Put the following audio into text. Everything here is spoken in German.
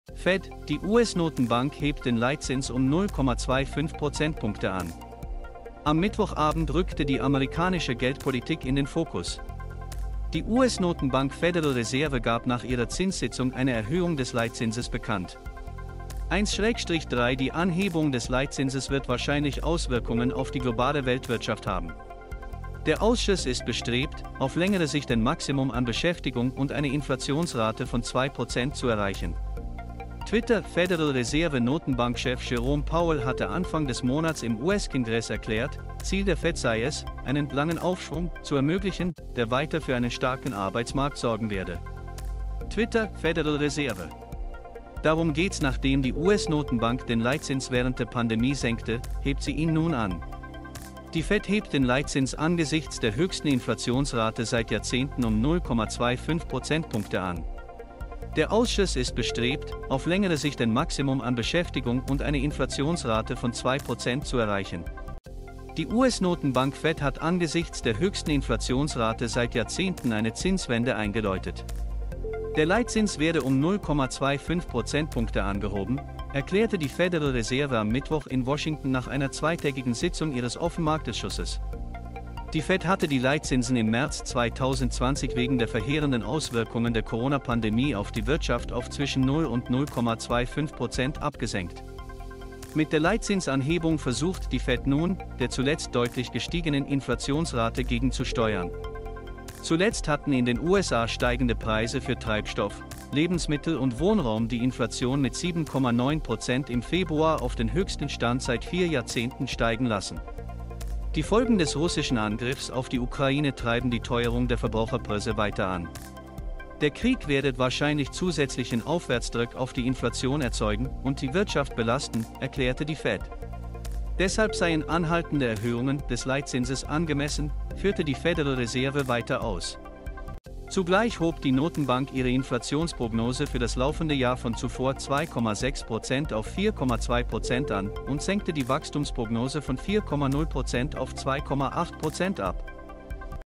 Fed, die US-Notenbank hebt den Leitzins um 0,25 Prozentpunkte an. Am Mittwochabend rückte die amerikanische Geldpolitik in den Fokus. Die US-Notenbank Federal Reserve gab nach ihrer Zinssitzung eine Erhöhung des Leitzinses bekannt. 1-3 Die Anhebung des Leitzinses wird wahrscheinlich Auswirkungen auf die globale Weltwirtschaft haben. Der Ausschuss ist bestrebt, auf längere Sicht ein Maximum an Beschäftigung und eine Inflationsrate von 2% zu erreichen. Twitter: Federal Reserve Notenbankchef Jerome Powell hatte Anfang des Monats im US-Kongress erklärt, Ziel der Fed sei es, einen langen Aufschwung zu ermöglichen, der weiter für einen starken Arbeitsmarkt sorgen werde. Twitter: Federal Reserve. Darum geht's. Nachdem die US-Notenbank den Leitzins während der Pandemie senkte, hebt sie ihn nun an. Die Fed hebt den Leitzins angesichts der höchsten Inflationsrate seit Jahrzehnten um 0,25 Prozentpunkte an. Der Ausschuss ist bestrebt, auf längere Sicht ein Maximum an Beschäftigung und eine Inflationsrate von 2% zu erreichen. Die US-Notenbank Fed hat angesichts der höchsten Inflationsrate seit Jahrzehnten eine Zinswende eingeläutet. Der Leitzins werde um 0,25 Prozentpunkte angehoben, erklärte die Federal Reserve am Mittwoch in Washington nach einer zweitägigen Sitzung ihres Offenmarktausschusses. Die Fed hatte die Leitzinsen im März 2020 wegen der verheerenden Auswirkungen der Corona-Pandemie auf die Wirtschaft auf zwischen 0 und 0,25% abgesenkt. Mit der Leitzinsanhebung versucht die Fed nun, der zuletzt deutlich gestiegenen Inflationsrate gegenzusteuern. Zuletzt hatten in den USA steigende Preise für Treibstoff, Lebensmittel und Wohnraum die Inflation mit 7,9% im Februar auf den höchsten Stand seit 4 Jahrzehnten steigen lassen. Die Folgen des russischen Angriffs auf die Ukraine treiben die Teuerung der Verbraucherpreise weiter an. Der Krieg werde wahrscheinlich zusätzlichen Aufwärtsdruck auf die Inflation erzeugen und die Wirtschaft belasten, erklärte die Fed. Deshalb seien anhaltende Erhöhungen des Leitzinses angemessen, führte die Federal Reserve weiter aus. Zugleich hob die Notenbank ihre Inflationsprognose für das laufende Jahr von zuvor 2,6% auf 4,2% an und senkte die Wachstumsprognose von 4,0% auf 2,8% ab.